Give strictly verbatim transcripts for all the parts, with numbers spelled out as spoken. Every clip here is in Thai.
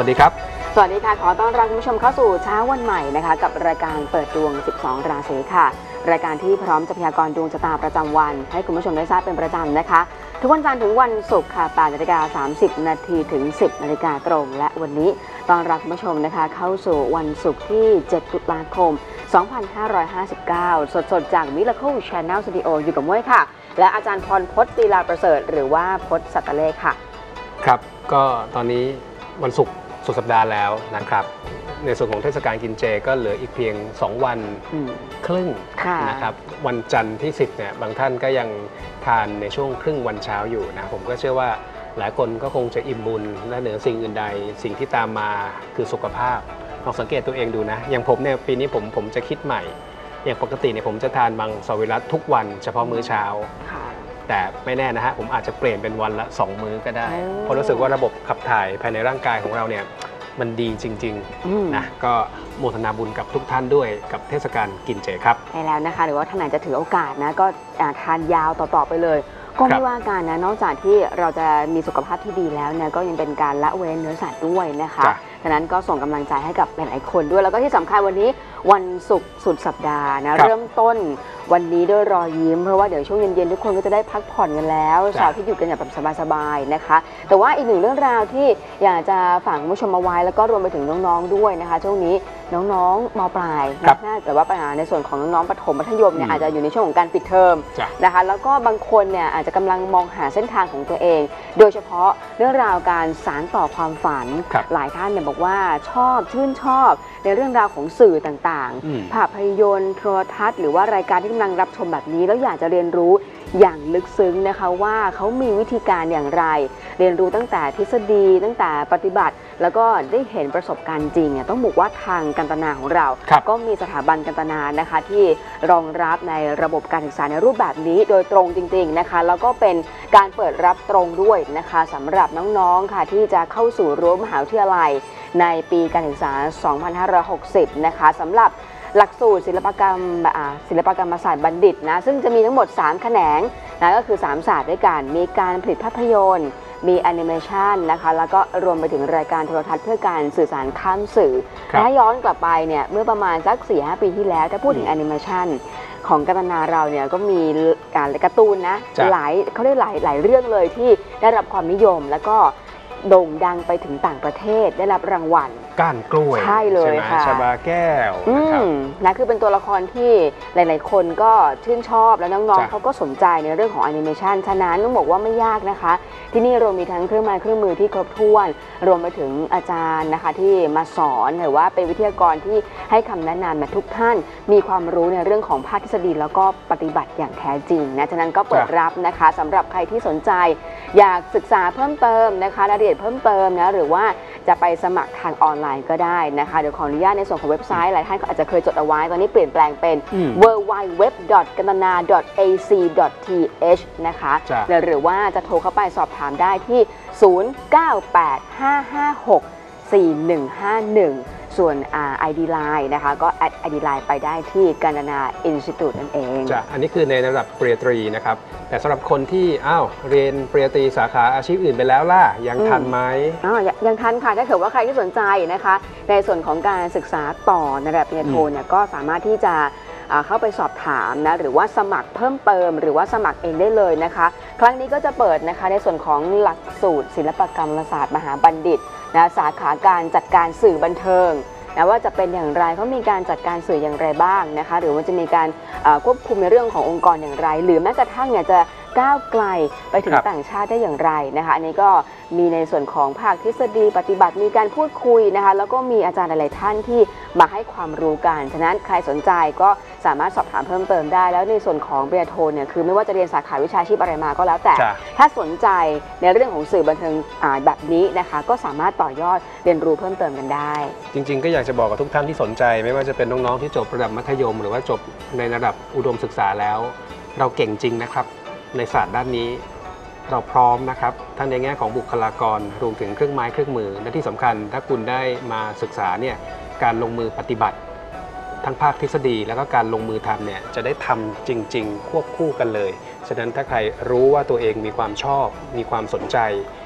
ดีครับสวัสดีค่ะขอต้อนรับคุณผู้ชมเข้าสู่เช้าวันใหม่นะคะกับรายการเปิดดวงสิบสองราศีค่ะรายการที่พร้อมจะพยากรณ์ดวงชะตาประจำวันให้คุณผู้ชมได้ทราบเป็นประจำนะคะทุกวันจันทร์ถึงวันศุกร์ค่ะแปดนาฬิกาสามสิบนาทีถึงสิบนาฬิกาตรงและวันนี้ต้อนรับคุณผู้ชมนะคะเข้าสู่วันศุกร์ที่เจ็ดตุลาคมสองพันห้าร้อยห้าสิบเก้าสดๆจาก Miracle Channel Studio อยู่กับม้วยค่ะและอาจารย์พรพจน์ ลีลาประเสริฐหรือว่าพจน์ สัตเลขค่ะครับก็ตอนนี้วันศุกร์สุดสัปดาห์แล้วนะครับในส่วนของเทศกาลกินเจก็เหลืออีกเพียงสองวันครึ่งนะครับวันจันทร์ที่สิบเนี่ยบางท่านก็ยังทานในช่วงครึ่งวันเช้าอยู่นะผมก็เชื่อว่าหลายคนก็คงจะอิ่มบุญและเหนือสิ่งอื่นใดสิ่งที่ตามมาคือสุขภาพลองสังเกตตัวเองดูนะอย่างผมเนี่ยปีนี้ผมผมจะคิดใหม่อย่างปกติเนี่ยผมจะทานมังสวิรัติทุกวันเฉพาะมื้อเช้าแต่ไม่แน่นะฮะผมอาจจะเปลี่ยนเป็นวันละสองมื้อก็ได้เพราะรู้สึกว่าระบบขับถ่ายภายในร่างกายของเราเนี่ยมันดีจริงๆนะก็โมทนาบุญกับทุกท่านด้วยกับเทศกาลกินเจครับใช่แล้วนะคะหรือว่าท่านไหนจะถือโอกาสนะก็ทานยาวต่อๆไปเลยก็ไม่ว่ากันนะนอกจากที่เราจะมีสุขภาพที่ดีแล้วเนี่ยก็ยังเป็นการละเว้นเนื้อสัตว์ด้วยนะคะฉะนั้นก็ส่งกำลังใจให้กับหลายๆคนด้วยแล้วก็ที่สำคัญวันนี้วันศุกร์สุดสัปดาห์นะเริ่มต้นวันนี้ด้วยรอยยิ้มเพราะว่าเดี๋ยวช่วงเย็นๆทุกคนก็จะได้พักผ่อนกันแล้วเสาร์ที่หยุดกันอย่างแบบสบายๆนะคะแต่ว่าอีกหนึ่งเรื่องราวที่อยากจะฝากคุณผู้ชมมาไว้แล้วก็รวมไปถึงน้องๆด้วยนะคะช่วงนี้น้องๆม.ปลายนะแต่ว่าปัญหาในส่วนของน้องๆประถมมัธยมเนี่ยอาจจะอยู่ในช่วงของการปิดเทอมนะคะแล้วก็บางคนเนี่ยอาจจะกำลังมองหาเส้นทางของตัวเองโดยเฉพาะเรื่องราวการสานต่อความฝันหลายท่านเนี่ยบอกว่าชอบชื่นชอบในเรื่องราวของสื่อต่างๆภาพยนตร์โทรทัศน์หรือว่ารายการที่กำลังรับชมแบบนี้แล้วอยากจะเรียนรู้อย่างลึกซึ้งนะคะว่าเขามีวิธีการอย่างไรเรียนรู้ตั้งแต่ทฤษฎีตั้งแต่ปฏิบัติแล้วก็ได้เห็นประสบการณ์จริงเนี่ยต้องบอกว่าทางกันตนาของเราก็มีสถาบันกันตนานะคะที่รองรับในระบบการศึกษาในรูปแบบนี้โดยตรงจริงๆนะคะแล้วก็เป็นการเปิดรับตรงด้วยนะคะสำหรับน้องๆค่ะที่จะเข้าสู่รั้วมหาวิทยาลัยในปีการศึกษาสองพันห้าร้อยหกสิบนะคะสำหรับหลักสูตรศิลปกรรมศิลปกรรมศาสตร์บัณฑิตนะซึ่งจะมีทั้งหมดสามแขนงนะก็คือสามศาสตร์ด้วยกันมีการผลิตภาพยนตร์มีแอนิเมชันนะคะแล้วก็รวมไปถึงรายการโทรทัศน์เพื่อการสื่อสารข้ามสื่อถ้าย้อนกลับไปเนี่ยเมื่อประมาณสัก สี่ห้า ปีที่แล้วถ้าพูดถึงแอนิเมชันของกันตนาเราเนี่ยก็มีการ์ตูนนะหลายเขาได้หลายหลายเรื่องเลยที่ได้รับความนิยมแล้วก็โด่งดังไปถึงต่างประเทศได้รับรางวัลก้านกล้วยใช่เลยค่ะชบาแก้วนะครับนะคือเป็นตัวละครที่หลายๆคนก็ชื่นชอบแล้วน้องๆเขาก็สนใจในเรื่องของแอนิเมชันฉะนั้นต้องบอกว่าไม่ยากนะคะที่นี่เรามีทั้งเครื่องไม้เครื่องมือที่ครบถ้วนรวมไปถึงอาจารย์นะคะที่มาสอนหรือว่าเป็นวิทยากรที่ให้คำแนะนำแบบทุกท่านมีความรู้ในเรื่องของภาคทฤษฎีแล้วก็ปฏิบัติอย่างแท้จริงนะฉะนั้นก็เปิดรับนะคะสำหรับใครที่สนใจอยากศึกษาเพิ่มเติมนะคะรายละเอียดเพิ่มเติมนะหรือว่าจะไปสมัครทางออนไลน์ก็ได้นะคะเดี๋ยวขออนุญาตในส่วนของเว็บไซต์หลายท่านก็อาจจะเคยจดเอาไว้ตอนนี้เปลี่ยนแปลงเป็น ดับเบิลยู ดับเบิลยู ดับเบิลยู ดอท กันตนา ดอท เอ ซี ดอท ที เอช นะคะหรือว่าจะโทรเข้าไปสอบถามได้ที่ศูนย์ เก้า แปด ห้า ห้า หก สี่ หนึ่ง ห้า หนึ่งส่วน ไอ ดี ไลน์ นะคะก็แอด ไอ ดี ไลน์ ไปได้ที่กันตนา อินสติทูต นั่นเองจ้ะอันนี้คือในระดับปริญญาตรีนะครับแต่สำหรับคนที่อ้าวเรียนปริญญาตรีสาขาอาชีพอื่นไปแล้วล่ะยังทันไหมอ๋อยังทันค่ะถ้าเกิดว่าใครที่สนใจนะคะในส่วนของการศึกษาต่อในระดับปริญญาโทเนี่ยก็สามารถที่จะเข้าไปสอบถามนะหรือว่าสมัครเพิ่มเติมหรือว่าสมัครเองได้เลยนะคะครั้งนี้ก็จะเปิดนะคะในส่วนของหลักสูตรศิลปกรรมศาสตร์มหาบัณฑิตนะสาขาการจัดการสื่อบันเทิงนะว่าจะเป็นอย่างไรเขามีการจัดการสื่ออย่างไรบ้างนะคะหรือว่าจะมีการควบคุมในเรื่องขององค์กรอย่างไรหรือแม้กระทั่งเนี่ยจะก้าวไกลไปถึงต่างชาติได้อย่างไรนะคะอันนี้ก็มีในส่วนของภาคทฤษฎีปฏิบัติมีการพูดคุยนะคะแล้วก็มีอาจารย์หลายๆท่านที่มาให้ความรู้กันฉะนั้นใครสนใจก็สามารถสอบถามเพิ่มเติมได้แล้วในส่วนของปริญญาโทเนี่ยคือไม่ว่าจะเรียนสาขาวิชาชีพอะไรมาก็แล้วแต่ถ้าสนใจในเรื่องของสื่อบันเทิงแบบนี้นะคะก็สามารถต่อยอดเรียนรู้เพิ่มเติมกันได้จริงๆก็อยากจะบอกกับทุกท่านที่สนใจไม่ว่าจะเป็นน้องๆที่จบระดับมัธยมหรือว่าจบในระดับอุดมศึกษาแล้วเราเก่งจริงนะครับในศาสตร์ด้านนี้เราพร้อมนะครับทั้งในแง่ของบุคลากรรวมถึงเครื่องไม้เครื่องมือและที่สำคัญถ้าคุณได้มาศึกษาเนี่ยการลงมือปฏิบัติทั้งภาคทฤษฎีแล้วก็การลงมือทำเนี่ยจะได้ทำจริงๆควบคู่กันเลยฉะนั้นถ้าใครรู้ว่าตัวเองมีความชอบมีความสนใจ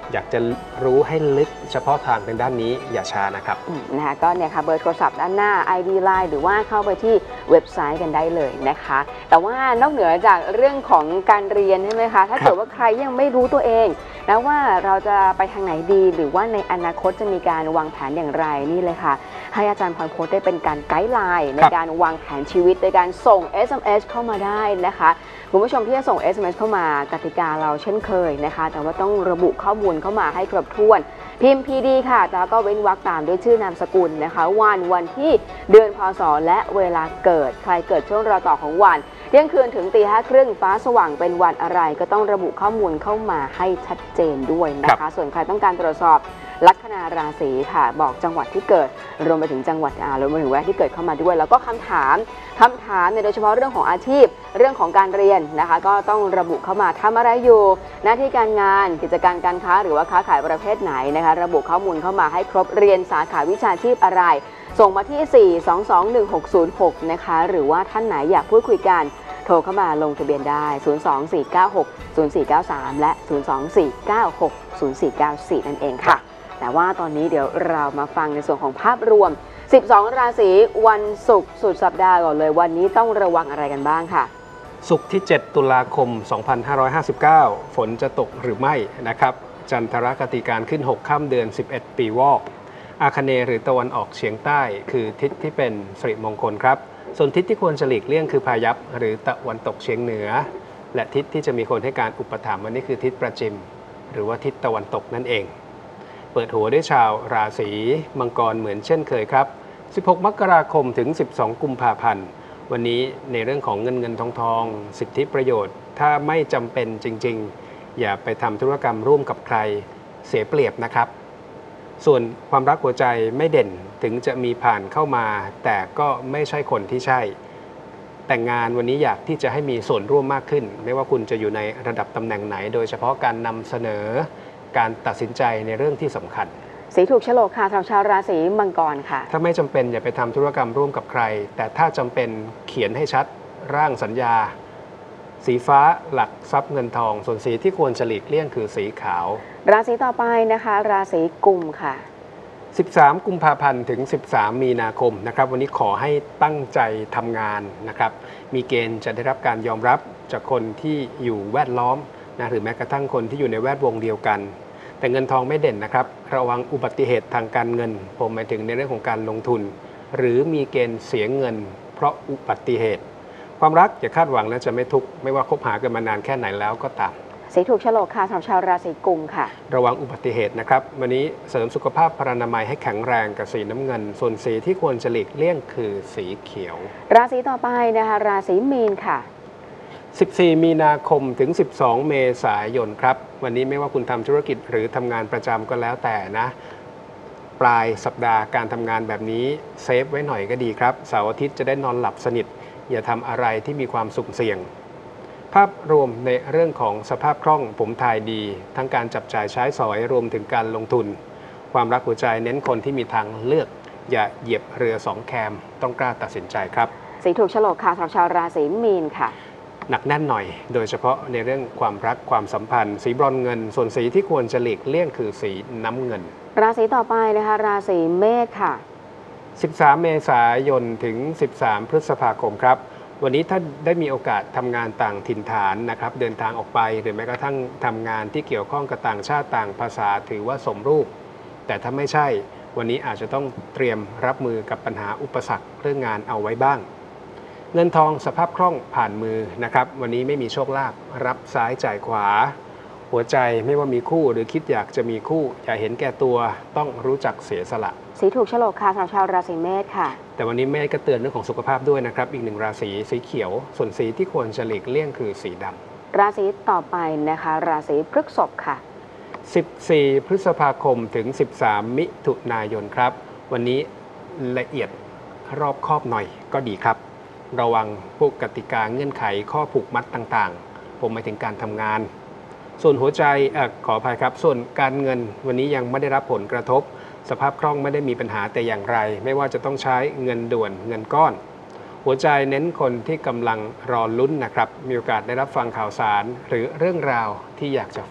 อยากจะรู้ให้ลึกเฉพาะทางเป็นด้านนี้อย่าช้านะครับนะคะก็เนี่ยค่ะเบอร์โทรศัพท์ด้านหน้า ไอ ดี ไลน์ หรือว่าเข้าไปที่เว็บไซต์กันได้เลยนะคะแต่ว่านอกเหนือจากเรื่องของการเรียนใช่ไหมคะถ้าเกิดว่าใครยังไม่รู้ตัวเองนะว่าเราจะไปทางไหนดีหรือว่าในอนาคตจะมีการวางแผนอย่างไรนี่เลยค่ะให้อาจารย์พรโพธิ์ได้เป็นการไกด์ไลน์ในการวางแผนชีวิตในการส่ง เอส เอ็ม เอส เข้ามาได้นะคะคุณผู้ชมที่จะส่ง เอส เอ็ม เอส เข้ามากติกาเราเช่นเคยนะคะแต่ว่าต้องระบุข้อมูลเข้ามาให้ครบถ้วนพิมพ์ พี ดี ค่ะแล้วก็เว้นวรรคตามด้วยชื่อนามสกุลนะคะวันวันที่เดือนพศและเวลาเกิดใครเกิดช่วงรอต่อของวันเที่ยงคืนถึงตีห้าครึ่งฟ้าสว่างเป็นวันอะไรก็ต้องระบุข้อมูลเข้ามาให้ชัดเจนด้วยนะคะส่วนใครต้องการตรวจสอบลัคนาราศีค่ะบอกจังหวัดที่เกิดรวมไปถึงจังหวัดอ่ารวมไปถึงเวลาที่เกิดเข้ามาด้วยแล้วก็คำถามคำถามในโดยเฉพาะเรื่องของอาชีพเรื่องของการเรียนนะคะก็ต้องระบุเข้ามาทำอะไรอยู่หน้าที่การงานกิจการการค้าหรือว่าค้าขายประเภทไหนนะคะระบุข้อมูลเข้ามาให้ครบเรียนสาขาวิชาชีพอะไรส่งมาที่สี่ สอง สอง หนึ่ง หก ศูนย์ หกนะคะหรือว่าท่านไหนอยากพูดคุยกันโทรเข้ามาลงทะเบียนได้ศูนย์ สอง สี่ เก้า หก ศูนย์ สี่ เก้า สามและศูนย์ สอง สี่ เก้า หก ศูนย์ สี่ เก้า สี่นั่นเองค่ะแต่ว่าตอนนี้เดี๋ยวเรามาฟังในส่วนของภาพรวมสิบสองราศีวันศุกร์สุดสัปดาห์ก่อนเลยวันนี้ต้องระวังอะไรกันบ้างค่ะศุกร์ที่เจ็ดตุลาคมสองพันห้าร้อยห้าสิบเก้าฝนจะตกหรือไม่นะครับจันทรคติการขึ้นหกค่ำเดือนสิบเอ็ดปีวอกอาคเนย์หรือตะวันออกเฉียงใต้คือทิศที่เป็นสิริมงคลครับส่วนทิศที่ควรจะหลีกเลี่ยงคือพายัพหรือตะวันตกเฉียงเหนือและทิศที่จะมีคนให้การอุปถัมภ์วันนี้คือทิศประจิมหรือว่าทิศตะวันตกนั่นเองเปิดหัวด้วยชาวราศีมังกรเหมือนเช่นเคยครับสิบหกมกราคมถึงสิบสองกุมภาพันธ์วันนี้ในเรื่องของเงินเงินทองทองสิทธิประโยชน์ถ้าไม่จำเป็นจริงๆอย่าไปทำธุรกรรมร่วมกับใครเสียเปรียบนะครับส่วนความรักหัวใจไม่เด่นถึงจะมีผ่านเข้ามาแต่ก็ไม่ใช่คนที่ใช่แต่งงานวันนี้อยากที่จะให้มีส่วนร่วมมากขึ้นไม่ว่าคุณจะอยู่ในระดับตำแหน่งไหนโดยเฉพาะการนำเสนอการตัดสินใจในเรื่องที่สำคัญสีถูกโฉลกค่ะสำหรับชาวราศีมังกรค่ะถ้าไม่จำเป็นอย่าไปทำธุรกรรมร่วมกับใครแต่ถ้าจำเป็นเขียนให้ชัดร่างสัญญาสีฟ้าหลักทรัพย์เงินทองส่วนสีที่ควรจะหลีกเลี่ยงคือสีขาวราศีต่อไปนะคะราศีกุมค่ะสิบสามกุมภาพันธ์ถึงสิบสามมีนาคมนะครับวันนี้ขอให้ตั้งใจทำงานนะครับมีเกณฑ์จะได้รับการยอมรับจากคนที่อยู่แวดล้อมนะหรือแม้กระทั่งคนที่อยู่ในแวดวงเดียวกันแต่เงินทองไม่เด่นนะครับระวังอุบัติเหตุทางการเงินผมหมายถึงในเรื่องของการลงทุนหรือมีเกณฑ์เสียเงินเพราะอุบัติเหตุความรักอย่าคาดหวังและจะไม่ทุกข์ไม่ว่าคบหากันมานานแค่ไหนแล้วก็ตามสีถูกโฉลกค่ะสำหรับชาวราศีกุมค่ะระวังอุบัติเหตุนะครับวันนี้เสริมสุขภาพพรรณนามัยให้แข็งแรงกับสีน้ำเงินส่วนสีที่ควรจะหลีกเลี่ยงคือสีเขียวราศีต่อไปนะคะราศีมีนค่ะสิบสี่มีนาคมถึงสิบสองเมษายนครับวันนี้ไม่ว่าคุณทำธุรกิจหรือทำงานประจำก็แล้วแต่นะปลายสัปดาห์การทำงานแบบนี้เซฟไว้หน่อยก็ดีครับเสาร์อาทิตย์จะได้นอนหลับสนิทอย่าทำอะไรที่มีความสุ่มเสี่ยงภาพรวมในเรื่องของสภาพคล่องผมทายดีทั้งการจับจ่ายใช้สอยรวมถึงการลงทุนความรักหัวใจเน้นคนที่มีทางเลือกอย่าเหยียบเรือสองแคมต้องกล้าตัดสินใจครับสีถูกโฉลกค่ะสำหรับชาวราศีมีนค่ะหนักแน่นหน่อยโดยเฉพาะในเรื่องความรักความสัมพันธ์สีบรอนเงินส่วนสีที่ควรจะหลีกเลี่ยงคือสีน้ำเงินราศีต่อไปนะคะราศีเมษค่ะสิบสามเมษายนถึงสิบสามพฤษภาคมครับวันนี้ถ้าได้มีโอกาสทำงานต่างถิ่นฐานนะครับเดินทางออกไปหรือแม้กระทั่งทำงานที่เกี่ยวข้องกับต่างชาติต่างภาษาถือว่าสมรูปแต่ถ้าไม่ใช่วันนี้อาจจะต้องเตรียมรับมือกับปัญหาอุปสรรคเรื่องงานเอาไว้บ้างเงินทองสภาพคล่องผ่านมือนะครับวันนี้ไม่มีโชคลาภรับซ้ายจ่ายขวาหัวใจไม่ว่ามีคู่หรือคิดอยากจะมีคู่อย่าเห็นแก่ตัวต้องรู้จักเสียสละสีถูกโฉลกค่ะสำหรับชาวราศีเมษค่ะแต่วันนี้เมษก็เตือนเรื่องของสุขภาพด้วยนะครับอีกหนึ่งราศีสีเขียวส่วนสีที่ควรจะหลีกเลี่ยงคือสีดำราศีต่อไปนะคะราศีพฤษภค่ะสิบสี่พฤษภาคมถึงสิบสามมิถุนายนครับวันนี้ละเอียดรอบคอบหน่อยก็ดีครับระวังพวกกติกาเงื่อนไขข้อผูกมัดต่างๆผมหมายถึงการทำงานส่วนหัวใจอขออภัยครับส่วนการเงินวันนี้ยังไม่ได้รับผลกระทบสภาพคล่องไม่ได้มีปัญหาแต่อย่างไรไม่ว่าจะต้องใช้เงินด่วนเงินก้อนหัวใจเน้นคนที่กำลังรอลุ้นนะครับมีโอกาสได้รับฟังข่าวสารหรือเรื่องราวที่อยากจะฟัง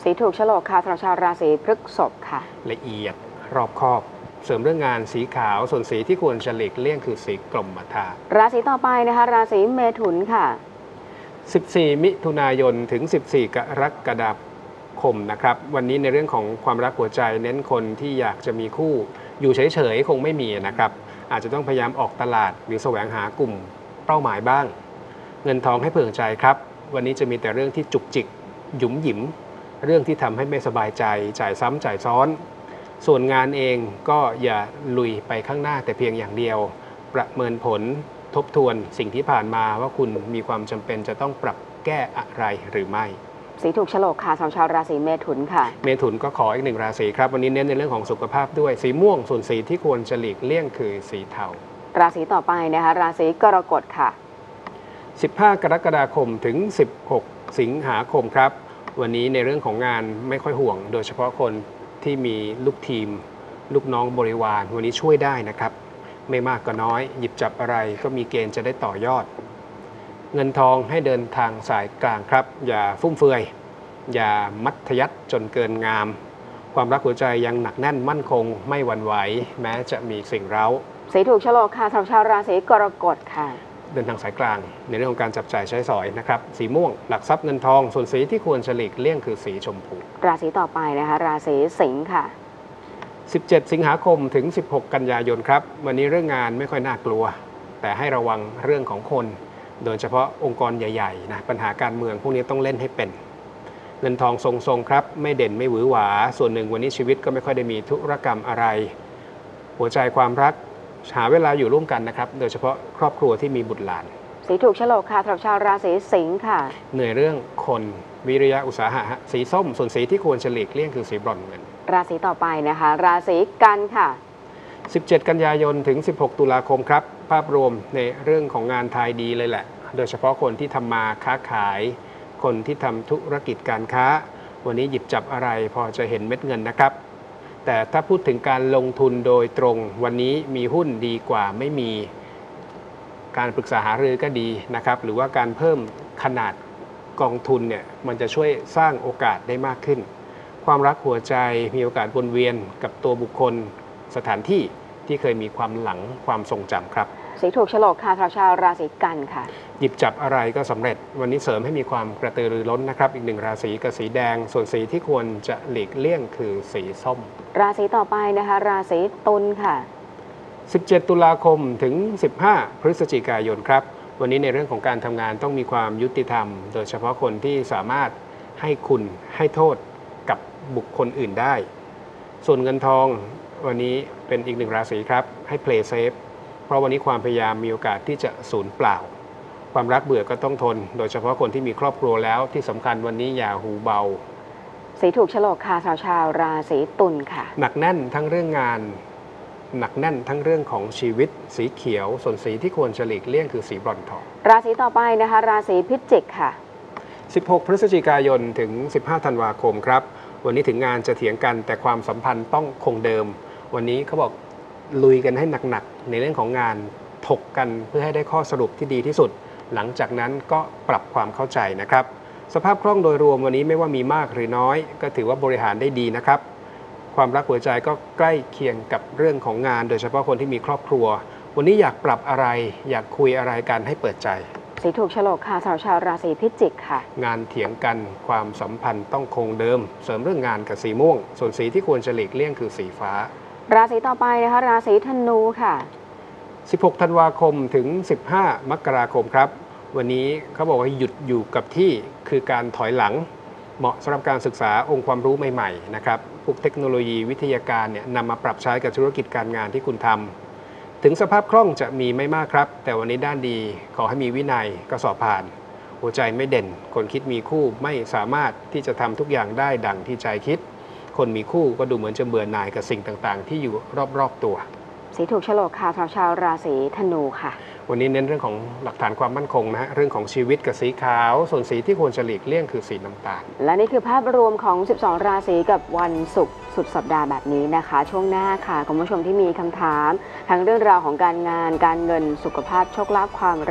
สีถูกโฉลกค่ะสำหรับชาวราศีพฤษภค่ะละเอียดรอบคอบเสริมเรื่องงานสีขาวส่วนสีที่ควรจะหลีกเลี่ยงคือสีกรมท่าราศีต่อไปนะคะราศีเมถุนค่ะสิบสี่มิถุนายนถึงสิบสี่กรกฎาคมนะครับวันนี้ในเรื่องของความรักหัวใจเน้นคนที่อยากจะมีคู่อยู่เฉยๆคงไม่มีนะครับอาจจะต้องพยายามออกตลาดหรือแสวงหากลุ่มเป้าหมายบ้างเงินทองให้เผื่อใจครับวันนี้จะมีแต่เรื่องที่จุกจิกหยุมหยิมเรื่องที่ทำให้ไม่สบายใจจ่ายซ้ำจ่ายซ้อนส่วนงานเองก็อย่าลุยไปข้างหน้าแต่เพียงอย่างเดียวประเมินผลทบทวนสิ่งที่ผ่านมาว่าคุณมีความจำเป็นจะต้องปรับแก้อะไรหรือไม่สีถูกโฉลกค่ะสำหรับชาวราศีเมถุนค่ะเมถุนก็ขออีกหนึ่งราศีครับวันนี้เน้นในเรื่องของสุขภาพด้วยสีม่วงส่วนสีที่ควรจะหลีกเลี่ยงคือสีเทาราศีต่อไปนะคะราศีกรกฎค่ะสิบห้ากรกฎาคมถึงสิบหกสิงหาคมครับวันนี้ในเรื่องของงานไม่ค่อยห่วงโดยเฉพาะคนที่มีลูกทีมลูกน้องบริวารวันนี้ช่วยได้นะครับไม่มากก็น้อยหยิบจับอะไรก็มีเกณฑ์จะได้ต่อยอดเงินทองให้เดินทางสายกลางครับอย่าฟุ่มเฟือยอย่ามัธยัสถ์จนเกินงามความรักหัวใจยังหนักแน่นมั่นคงไม่หวั่นไหวแม้จะมีสิ่งเร้าสีถูกโฉลกค่ะสำหรับชาวราศีกรกฎค่ะเดินทางสายกลางในเรื่องของการจับจ่ายใช้สอยนะครับสีม่วงหลักทรัพย์เงินทองส่วนสีที่ควรหลีกเลี่ยงคือสีชมพูราศีต่อไปนะคะราศีสิงค์ค่ะสิบเจ็ดสิงหาคมถึงสิบหกกันยายนครับวันนี้เรื่องงานไม่ค่อยน่ากลัวแต่ให้ระวังเรื่องของคนโดยเฉพาะองค์กรใหญ่ๆนะปัญหาการเมืองพวกนี้ต้องเล่นให้เป็นเงินทองทรงๆครับไม่เด่นไม่หวือหวาส่วนหนึ่งวันนี้ชีวิตก็ไม่ค่อยได้มีธุรกรรมอะไรหัวใจความรักหาเวลาอยู่ร่วมกันนะครับโดยเฉพาะครอบครัวที่มีบุตรหลานสีถูกโฉลกค่ะสำหรับชาวราศีสิงค์ค่ะเหนื่อยเรื่องคนวิริยะอุตสาหะสีส้มส่วนสีที่ควรหลีกเลี่ยงคือสีบรอนซ์เงินราศีต่อไปนะคะราศีกันค่ะสิบเจ็ดกันยายนถึงสิบหกตุลาคมครับภาพรวมในเรื่องของงานทายดีเลยแหละโดยเฉพาะคนที่ทำมาค้าขายคนที่ทำธุรกิจการค้าวันนี้หยิบจับอะไรพอจะเห็นเม็ดเงินนะครับแต่ถ้าพูดถึงการลงทุนโดยตรงวันนี้มีหุ้นดีกว่าไม่มีการปรึกษาหารือก็ดีนะครับหรือว่าการเพิ่มขนาดกองทุนเนี่ยมันจะช่วยสร้างโอกาสได้มากขึ้นความรักหัวใจมีโอกาสวนเวียนกับตัวบุคคลสถานที่ที่เคยมีความหลังความทรงจำครับสีถูกโฉลกค่ะชาวราศีกันค่ะหยิบจับอะไรก็สำเร็จวันนี้เสริมให้มีความกระตือรือร้นนะครับอีกหนึ่งราศีกับสีแดงส่วนสีที่ควรจะหลีกเลี่ยงคือสีส้มราศีต่อไปนะคะราศีตุลค่ะสิบเจ็ดตุลาคมถึงสิบห้าพฤศจิกายนครับวันนี้ในเรื่องของการทำงานต้องมีความยุติธรรมโดยเฉพาะคนที่สามารถให้คุณให้โทษกับบุคคลอื่นได้ส่วนเงินทองวันนี้เป็นอีกหนึ่งราศีครับให้ play safe เพราะวันนี้ความพยายามมีโอกาสที่จะสูญเปล่าความรักเบื่อก็ต้องทนโดยเฉพาะคนที่มีครอบครัวแล้วที่สำคัญวันนี้อย่าหูเบาสีถูกโฉลกค่ะชาวราศีตุลค่ะหนักแน่นทั้งเรื่องงานหนักแน่นทั้งเรื่องของชีวิตสีเขียวส่วนสีที่ควรหลีกเลี่ยงคือสีบรอนซ์ทองราศีต่อไปนะคะราศีพิจิกค่ะสิบหกพฤศจิกายนถึงสิบห้าธันวาคมครับวันนี้ถึงงานจะเถียงกันแต่ความสัมพันธ์ต้องคงเดิมวันนี้เขาบอกลุยกันให้หนักๆในเรื่องของงานถกกันเพื่อให้ได้ข้อสรุปที่ดีที่สุดหลังจากนั้นก็ปรับความเข้าใจนะครับสภาพคล่องโดยรวมวันนี้ไม่ว่ามีมากหรือน้อยก็ถือว่าบริหารได้ดีนะครับความรักหัวใจก็ใกล้เคียงกับเรื่องของงานโดยเฉพาะคนที่มีครอบครัววันนี้อยากปรับอะไรอยากคุยอะไรกันให้เปิดใจสีถูกโฉลกค่ะสำหรับชาวราศีพิจิกค่ะงานเถียงกันความสัมพันธ์ต้องคงเดิมเสริมเรื่องงานกับสีม่วงส่วนสีที่ควรหลีกเลี่ยงคือสีฟ้าราศีต่อไปนะคะราศีธนูค่ะสิบหกธันวาคมถึงสิบห้ามกราคมครับวันนี้เขาบอกว่าหยุดอยู่กับที่คือการถอยหลังเหมาะสำหรับการศึกษาองค์ความรู้ใหม่ๆนะครับพวกเทคโนโลยีวิทยาการเนี่ยนำมาปรับใช้กับธุรกิจการงานที่คุณทำถึงสภาพคล่องจะมีไม่มากครับแต่วันนี้ด้านดีขอให้มีวินัยก็สอบผ่านหัวใจไม่เด่นคนคิดมีคู่ไม่สามารถที่จะทำทุกอย่างได้ดังที่ใจคิดคนมีคู่ก็ดูเหมือนจะเบื่อหน่ายกับสิ่งต่างๆที่อยู่รอบๆตัวสีถูกโฉลกค่ะสำหรับชาวราศีธนูค่ะวันนี้เน้นเรื่องของหลักฐานความมั่นคงนะฮะเรื่องของชีวิตกับสีขาวส่วนสีที่ควรหลีกเลี่ยงคือสีน้ำตาลและนี่คือภาพรวมของสิบสองราศีกับวันศุกร์สุดสัปดาห์แบบนี้นะคะช่วงหน้าค่ะคุณผู้ชมที่มีคำถามทั้งเรื่องราวของการงานการเงินสุขภาพโชคลาภความรัก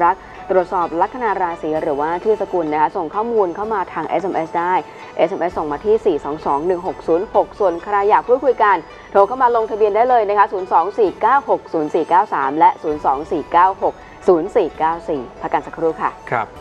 ตรวจสอบลัคนาราศีหรือว่าชื่อสกุลนะคะส่งข้อมูลเข้ามาทาง เอส เอ็ม เอส ได้ เอส เอ็ม เอส ส่งมาที่ สี่ สอง สอง หนึ่ง หก ศูนย์ หก ส่วนใครอยากพูดคุยกันโทรเข้ามาลงทะเบียนได้เลยนะคะ ศูนย์ สอง สี่ เก้า หก ศูนย์ สี่ เก้า สาม และ ศูนย์ สอง สี่ เก้า หก ศูนย์ สี่ เก้า สี่ พักกันสักครู่ค่ะครับ